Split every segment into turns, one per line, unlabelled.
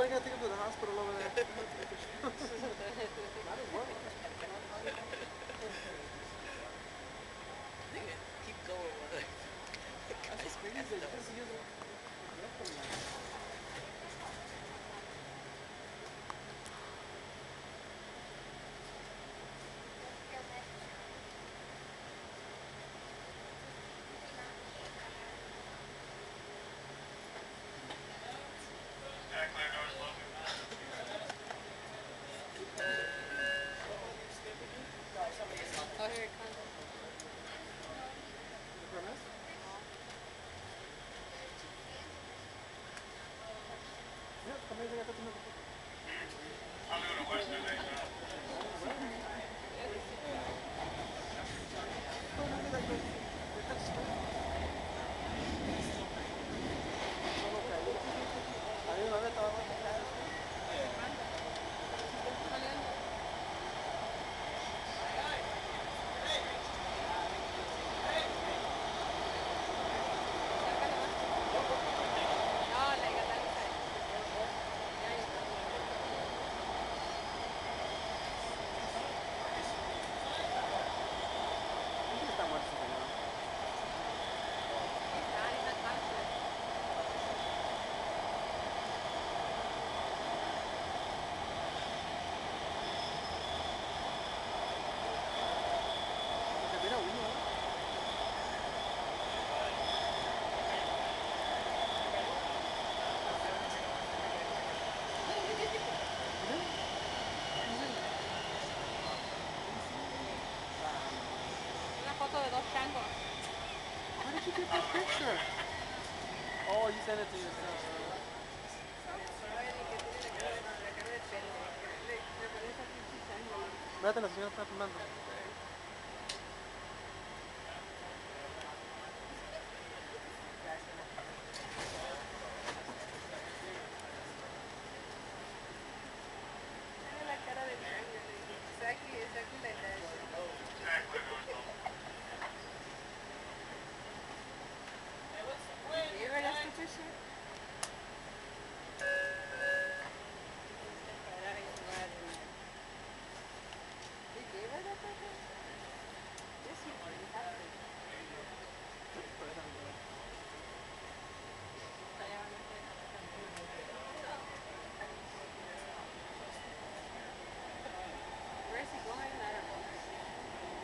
I gotta take him to the hospital over there. Might as well.
Keep going, brother.
That's crazy. Just use it.
Oh, here it comes.
Yeah, también llega a tener.
Una foto de dos changos.
How did you get that picture? Oh, you sent it to yourself. Espérate, la señora está filmando.
La cara de chango. Exactly like that. You ever asked the picture? He gave her that picture? Yes, he did. He had to. Where is he going? I don't know.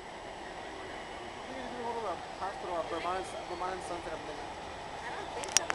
I think he's gonna go to the hospital at Vermont Sunset, I believe.
I don't think so.